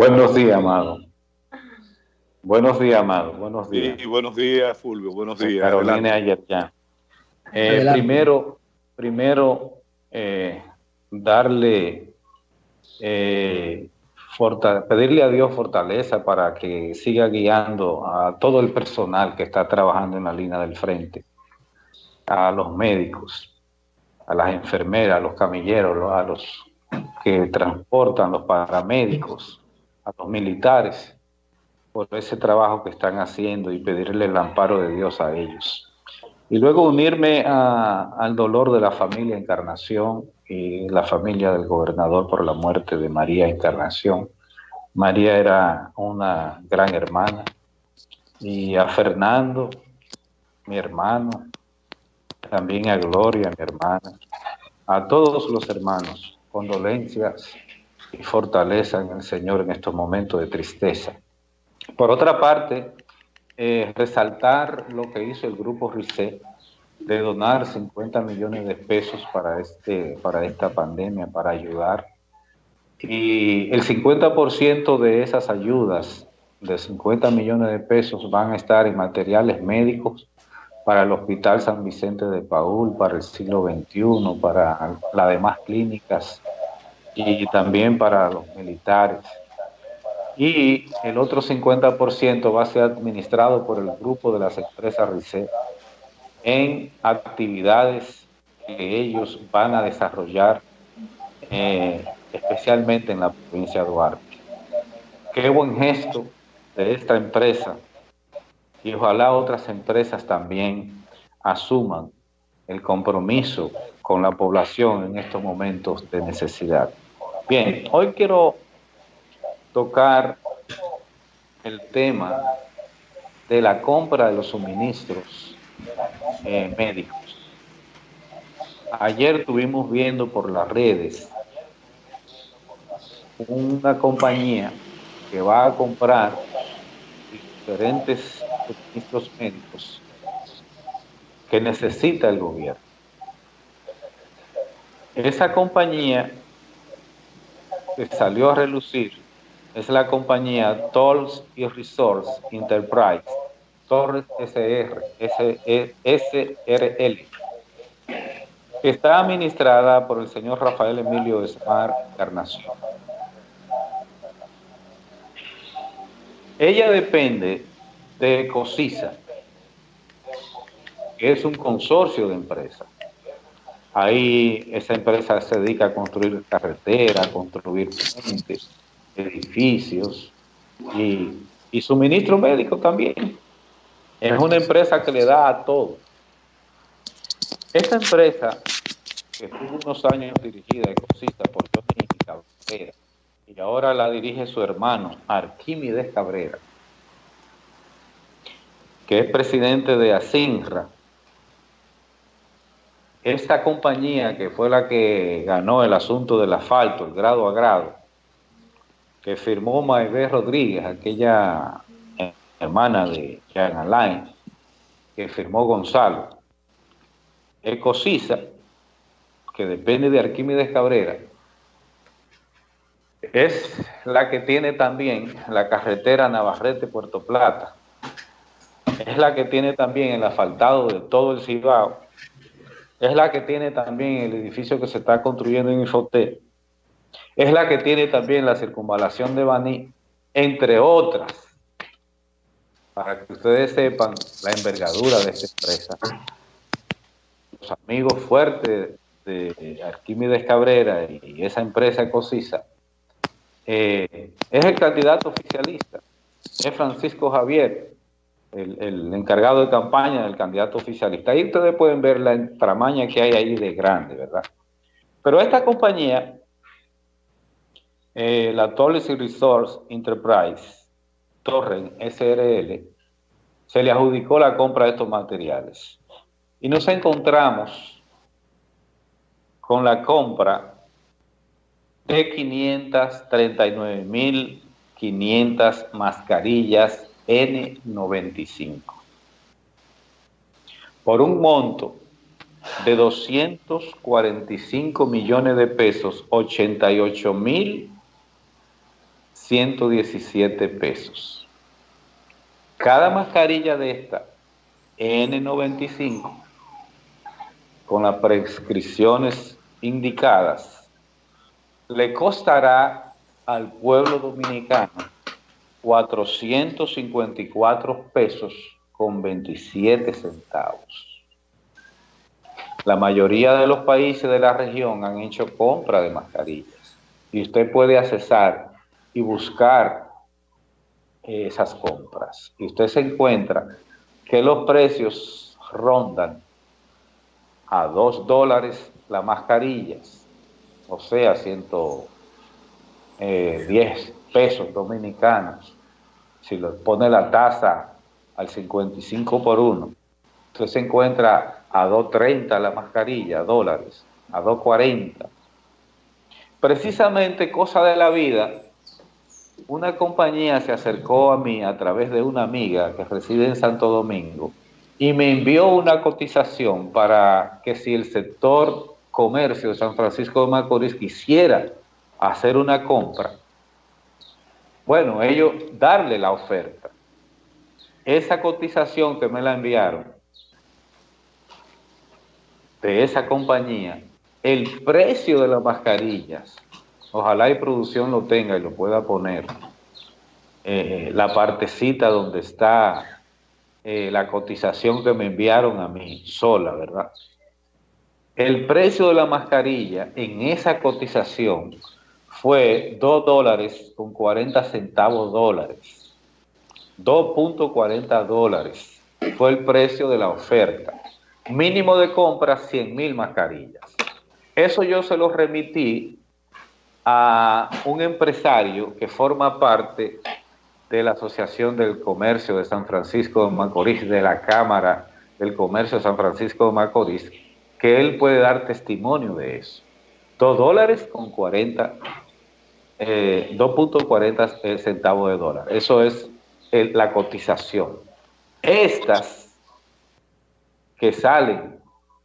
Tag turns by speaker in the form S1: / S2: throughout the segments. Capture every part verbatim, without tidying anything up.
S1: Buenos días, amado. Buenos días, amado. Buenos días.
S2: Sí, buenos días, Fulvio. Buenos
S1: Eh,
S2: días.
S1: Carolina
S2: Adelante.
S1: ayer ya. Eh,
S3: Adelante.
S1: primero, primero eh, darle, eh, forta- pedirle a Dios fortaleza para que siga guiando a todo el personal que está trabajando en la línea del frente, a los médicos, a las enfermeras, a los camilleros, a los que transportan, los paramédicos, a los militares, por ese trabajo que están haciendo y pedirle el amparo de Dios a ellos. Y luego unirme a, al dolor de la familia Encarnación y la familia del gobernador por la muerte de María Encarnación. María era una gran hermana. Y a Fernando, mi hermano, también a Gloria, mi hermana, a todos los hermanos, condolencias y fortaleza en el Señor en estos momentos de tristeza. Por otra parte, eh, resaltar lo que hizo el grupo RICE de donar cincuenta millones de pesos para, este, para esta pandemia, para ayudar. Y el cincuenta por ciento de esas ayudas, de cincuenta millones de pesos, van a estar en materiales médicos para el Hospital San Vicente de Paúl, para el siglo veintiuno, para las demás clínicas y también para los militares. Y el otro cincuenta por ciento va a ser administrado por el grupo de las empresas RICE en actividades que ellos van a desarrollar, eh, especialmente en la provincia de Duarte. Qué buen gesto de esta empresa, y ojalá otras empresas también asuman el compromiso con la población en estos momentos de necesidad. Bien, hoy quiero tocar el tema de la compra de los suministros eh, médicos. Ayer estuvimos viendo por las redes una compañía que va a comprar diferentes suministros médicos que necesita el gobierno. Esa compañía que salió a relucir es la compañía Tolls y Resorts Enterprise, Torres S R, S R L, que está administrada por el señor Rafael Emilio Esmar Encarnación. Ella depende de COSISA, que es un consorcio de empresas. Ahí esa empresa se dedica a construir carreteras, a construir puentes, edificios y, y suministro médico también. Es una empresa que le da a todo. Esta empresa, que estuvo unos años dirigida de COSISA por Johnny Cabrera, y ahora la dirige su hermano Arquímedes Cabrera, que es presidente de ASINRA. Esta compañía, que fue la que ganó el asunto del asfalto, el grado a grado, que firmó Maibé Rodríguez, aquella hermana de Jean Alain, que firmó Gonzalo. Ecosisa, que depende de Arquímedes Cabrera, es la que tiene también la carretera Navarrete-Puerto Plata, es la que tiene también el asfaltado de todo el Cibao, es la que tiene también el edificio que se está construyendo en Infoté, es la que tiene también la circunvalación de Baní, entre otras, para que ustedes sepan la envergadura de esta empresa. Los amigos fuertes de Arquímedes Cabrera y esa empresa Ecosisa, eh, es el candidato oficialista, es Francisco Javier, el, el encargado de campaña del candidato oficialista. Ahí ustedes pueden ver la entramaña que hay ahí de grande, ¿verdad? Pero esta compañía, eh, la Tolles Resource Enterprise, Torren S R L, se le adjudicó la compra de estos materiales. Y nos encontramos con la compra de quinientas treinta y nueve mil quinientas mascarillas N noventa y cinco por un monto de doscientos cuarenta y cinco millones de pesos, ochenta y ocho mil ciento diecisiete pesos. Cada mascarilla de esta N noventa y cinco, con las prescripciones indicadas, le costará al pueblo dominicano cuatrocientos cincuenta y cuatro pesos con veintisiete centavos. La mayoría de los países de la región han hecho compra de mascarillas y usted puede accesar y buscar esas compras. Y usted se encuentra que los precios rondan a dos dólares las mascarillas, o sea, ciento diez pesos dominicanos. Si lo pone la tasa al cincuenta y cinco por uno, usted se encuentra a dos treinta la mascarilla, dólares, a dos cuarenta. Precisamente, cosa de la vida, una compañía se acercó a mí a través de una amiga que reside en Santo Domingo y me envió una cotización para que si el sector comercio de San Francisco de Macorís quisiera hacer una compra, bueno, ellos darle la oferta. Esa cotización que me la enviaron de esa compañía, el precio de las mascarillas, ojalá y producción lo tenga y lo pueda poner, eh, la partecita donde está eh, la cotización que me enviaron a mí sola, ¿verdad? El precio de la mascarilla en esa cotización fue dos dólares con cuarenta centavos dólares. dos punto cuarenta dólares fue el precio de la oferta. Mínimo de compra, cien mil mascarillas. Eso yo se lo remití a un empresario que forma parte de la Asociación del Comercio de San Francisco de Macorís, de la Cámara del Comercio de San Francisco de Macorís, que él puede dar testimonio de eso. dos dólares con cuarenta, eh, dos punto cuarenta centavos de dólar. Eso es el, la cotización. Estas que salen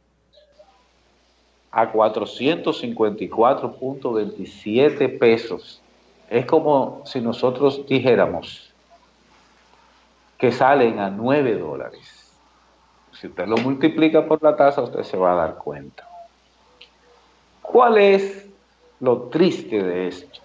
S1: a cuatrocientos cincuenta y cuatro punto veintisiete pesos, es como si nosotros dijéramos que salen a nueve dólares. Si usted lo multiplica por la tasa, usted se va a dar cuenta. ¿Cuál es lo triste de esto?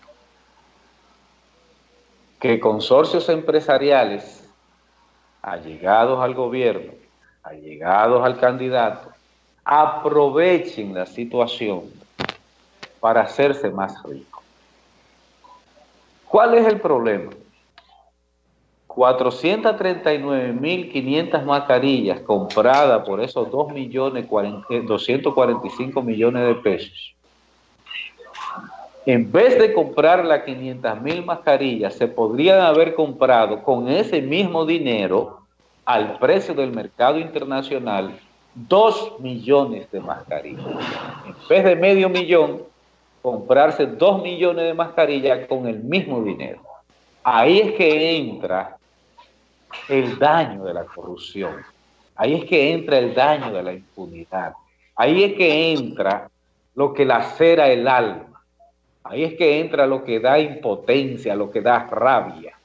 S1: Que consorcios empresariales allegados al gobierno, allegados al candidato, aprovechen la situación para hacerse más ricos. ¿Cuál es el problema? cuatrocientas treinta y nueve mil quinientas mascarillas compradas por esos dos millones doscientos cuarenta y cinco millones de pesos. En vez de comprar las quinientas mil mascarillas, se podrían haber comprado con ese mismo dinero, al precio del mercado internacional, dos millones de mascarillas. En vez de medio millón, comprarse dos millones de mascarillas con el mismo dinero. Ahí es que entra el daño de la corrupción. Ahí es que entra el daño de la impunidad. Ahí es que entra lo que lacera el alma. Ahí es que entra lo que da impotencia, lo que da rabia.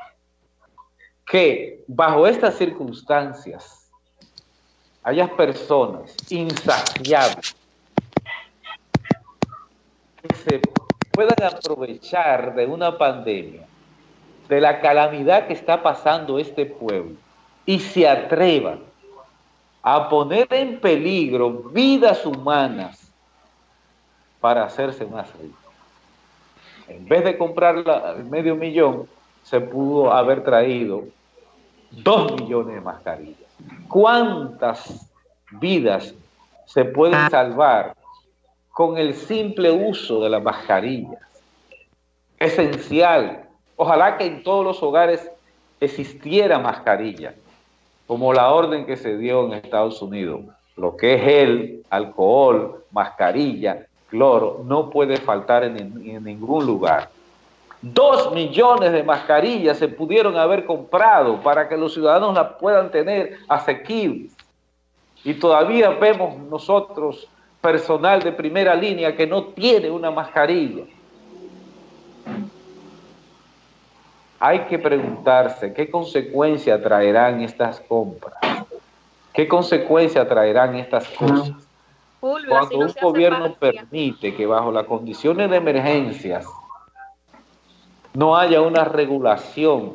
S1: Que bajo estas circunstancias hayas personas insaciables que se puedan aprovechar de una pandemia, de la calamidad que está pasando este pueblo, y se atrevan a poner en peligro vidas humanas para hacerse más ricos. En vez de comprar la, medio millón, se pudo haber traído dos millones de mascarillas. ¿Cuántas vidas se pueden salvar con el simple uso de las mascarillas? Esencial. Ojalá que en todos los hogares existiera mascarilla, como la orden que se dio en Estados Unidos. Lo que es gel, alcohol, mascarilla, cloro, no puede faltar en, en ningún lugar. Dos millones de mascarillas se pudieron haber comprado para que los ciudadanos las puedan tener asequibles. Y todavía vemos nosotros personal de primera línea que no tiene una mascarilla. hay que preguntarse qué consecuencia traerán estas compras, qué consecuencia traerán estas cosas.
S2: Fulvio,
S1: Cuando
S2: no
S1: un gobierno permite que bajo las condiciones de emergencias no haya una regulación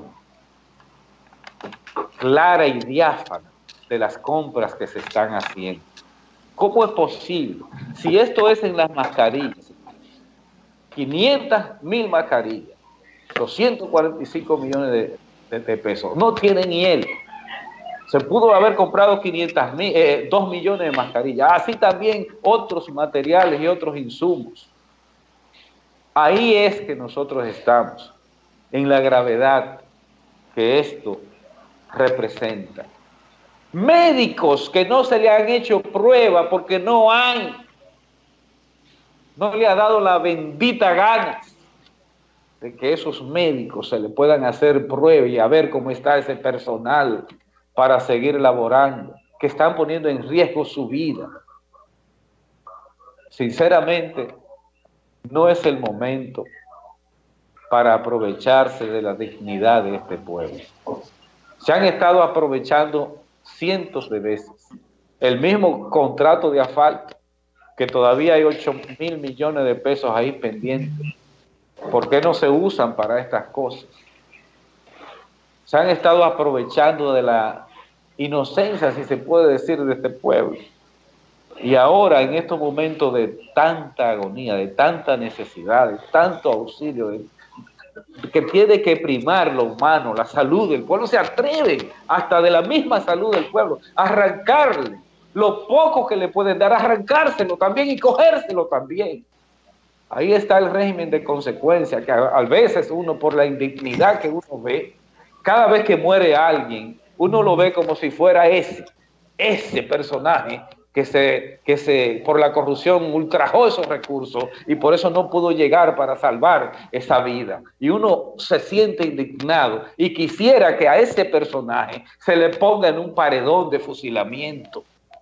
S1: clara y diáfana de las compras que se están haciendo. ¿Cómo es posible? Si esto es en las mascarillas, quinientas mil mascarillas, doscientos cuarenta y cinco millones de, de, de pesos, no tiene ni él. Se pudo haber comprado quinientos mil, eh, dos millones de mascarillas, así también otros materiales y otros insumos. Ahí es que nosotros estamos, en la gravedad que esto representa. Médicos que no se le han hecho prueba porque no hay, no le ha dado la bendita gana de que esos médicos se le puedan hacer prueba y a ver cómo está ese personal para seguir laborando, que están poniendo en riesgo su vida. Sinceramente, no es el momento para aprovecharse de la dignidad de este pueblo. Se han estado aprovechando cientos de veces. El mismo contrato de asfalto, que todavía hay ocho mil millones de pesos ahí pendientes. ¿Por qué no se usan para estas cosas? Se han estado aprovechando de la inocencia, si se puede decir, de este pueblo. Y ahora, en estos momentos de tanta agonía, de tanta necesidad, de tanto auxilio, de, que tiene que primar lo humano, la salud del pueblo, se atreve hasta de la misma salud del pueblo a arrancarle lo poco que le pueden dar, arrancárselo también y cogérselo también. Ahí está el régimen de consecuencia, que a, a veces uno, por la indignidad que uno ve, cada vez que muere alguien, uno lo ve como si fuera ese, ese personaje que se, que se, por la corrupción ultrajó esos recursos y por eso no pudo llegar para salvar esa vida. Y uno se siente indignado y quisiera que a ese personaje se le ponga en un paredón de fusilamiento.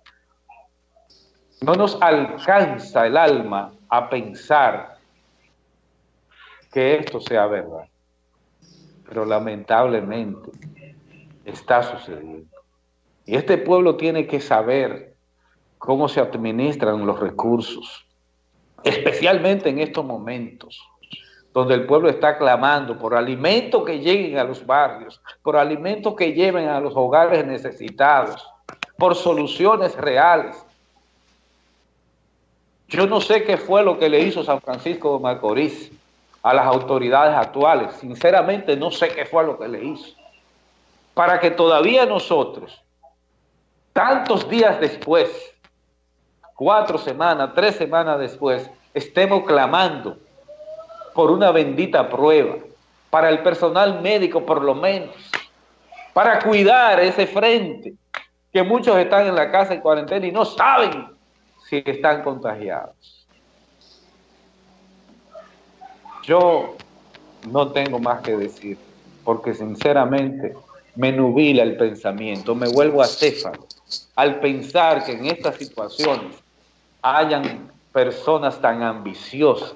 S1: No nos alcanza el alma a pensar que esto sea verdad, pero lamentablemente está sucediendo. Y este pueblo tiene que saber cómo se administran los recursos, especialmente en estos momentos, donde el pueblo está clamando por alimentos que lleguen a los barrios, por alimentos que lleven a los hogares necesitados, por soluciones reales. Yo no sé qué fue lo que le hizo San Francisco de Macorís a las autoridades actuales. Sinceramente no sé qué fue lo que le hizo. Para que todavía nosotros, tantos días después, cuatro semanas, tres semanas después, estemos clamando por una bendita prueba, para el personal médico por lo menos, para cuidar ese frente, que muchos están en la casa en cuarentena y no saben si están contagiados. Yo no tengo más que decir, porque sinceramente me nubila el pensamiento, me vuelvo acéfalo al pensar que en estas situaciones hayan personas tan ambiciosas.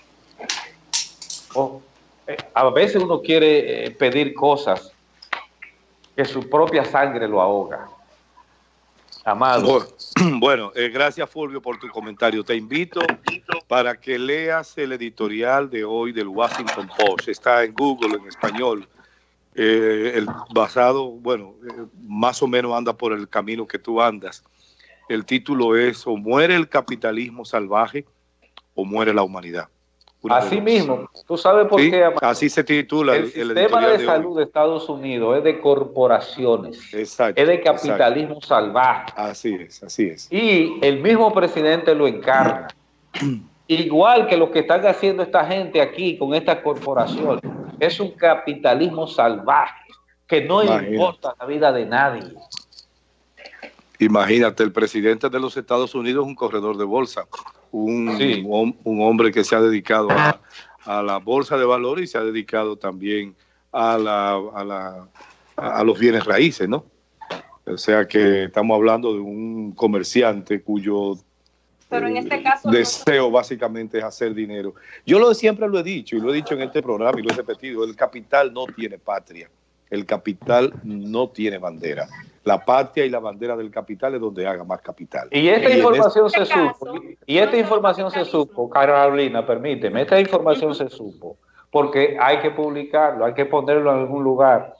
S1: Oh, eh, a veces uno quiere eh, pedir cosas que su propia sangre lo ahoga. Amado.
S3: Bueno, eh, gracias Fulvio por tu comentario. Te invito para que leas el editorial de hoy del Washington Post. Está en Google en español. Eh, el basado, bueno, eh, más o menos anda por el camino que tú andas. El título es: o muere el capitalismo salvaje o muere la humanidad. Una
S1: Así mismo, tú sabes por
S3: ¿Sí?
S1: qué, amado?
S3: Así se titula
S1: el, el sistema de, de salud hoy. de Estados Unidos es de corporaciones,
S3: exacto,
S1: es de capitalismo
S3: exacto.
S1: salvaje.
S3: Así es, así es.
S1: Y el mismo presidente lo encarna. Igual que lo que están haciendo esta gente aquí con estas corporaciones, es un capitalismo salvaje que no Imagínate. importa la vida de nadie.
S3: Imagínate, el presidente de los Estados Unidos es un corredor de bolsa, un, sí. un, un hombre que se ha dedicado a, a la bolsa de valores y se ha dedicado también a, la, a, la, a los bienes raíces, ¿no? O sea que estamos hablando de un comerciante cuyo
S2: Pero en este caso
S3: deseo básicamente es hacer dinero. Yo lo siempre lo he dicho y lo he dicho en este programa y lo he repetido, el capital no tiene patria, el capital no tiene bandera. La patria y la bandera del capital es donde haga más capital.
S1: Y esta
S3: y
S1: información
S2: este
S1: se
S2: caso,
S1: supo, y esta información se supo, Carolina, permíteme, esta información uh-huh. se supo, porque hay que publicarlo, hay que ponerlo en algún lugar.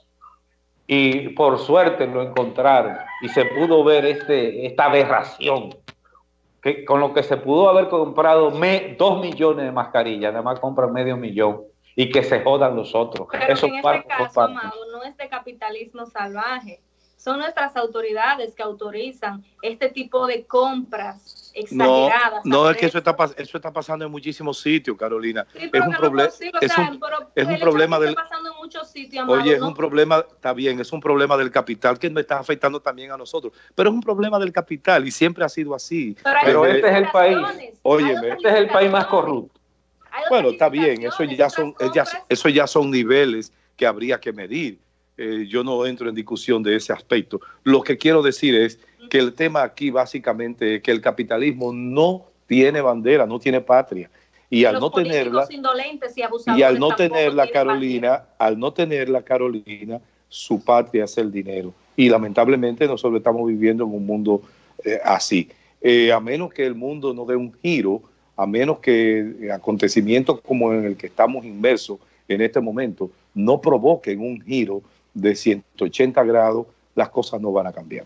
S1: Y por suerte lo encontraron y se pudo ver este, esta aberración, que con lo que se pudo haber comprado me, dos millones de mascarillas, nada más compran medio millón y que se jodan los otros.
S2: Pero
S1: Eso
S2: en este caso, Amado, no es de capitalismo salvaje. Son nuestras autoridades que autorizan este tipo de compras exageradas.
S3: No, no es que eso está, eso está pasando en muchísimos sitios, Carolina.
S2: Sí,
S3: es un, proble
S2: sí,
S3: es
S2: sea,
S3: un, es un problema del...
S2: Pasando en muchos sitios, Amado,
S3: oye, es
S2: no.
S3: un problema, está bien, es un problema del capital que me está afectando también a nosotros, pero es un problema del capital y siempre ha sido así.
S1: Pero, pero este es el país,
S3: oye,
S1: este es el país más corrupto.
S3: Bueno, está bien, eso ya son, ya, eso ya son niveles que habría que medir. Eh, yo no entro en discusión de ese aspecto. Lo que quiero decir es que el tema aquí básicamente es que el capitalismo no tiene bandera, no tiene patria. Y al no tenerla, y al no tenerla, Carolina, al no tenerla, Carolina, su patria es el dinero. Y lamentablemente nosotros estamos viviendo en un mundo eh, así. Eh, a menos que el mundo no dé un giro, a menos que acontecimientos como en el que estamos inmersos en este momento no provoquen un giro de ciento ochenta grados, las cosas no van a cambiar.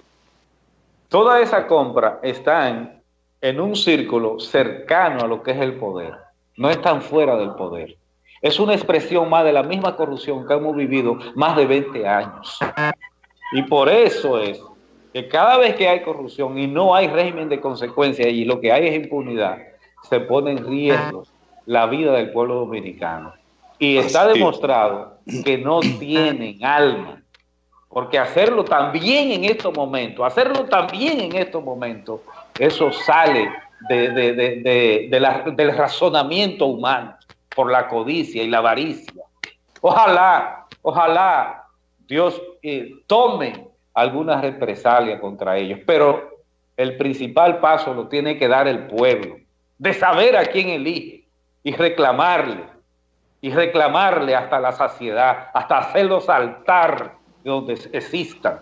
S1: Toda esa compra están en un círculo cercano a lo que es el poder, no están fuera del poder. Es una expresión más de la misma corrupción que hemos vivido más de veinte años. Y por eso es que cada vez que hay corrupción y no hay régimen de consecuencias y lo que hay es impunidad, se pone en riesgo la vida del pueblo dominicano. Y está demostrado que no tienen alma, porque hacerlo también en estos momentos, hacerlo también en estos momentos, eso sale de, de, de, de, de la, del razonamiento humano por la codicia y la avaricia. Ojalá, ojalá Dios eh, tome alguna represalia contra ellos, pero el principal paso lo tiene que dar el pueblo, de saber a quién elige y reclamarle. y reclamarle hasta la saciedad, hasta hacerlo saltar de donde existan.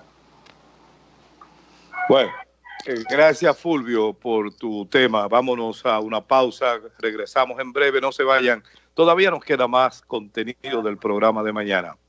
S3: Bueno, eh, gracias Fulvio por tu tema. Vámonos a una pausa, regresamos en breve, no se vayan. Todavía nos queda más contenido del programa de mañana.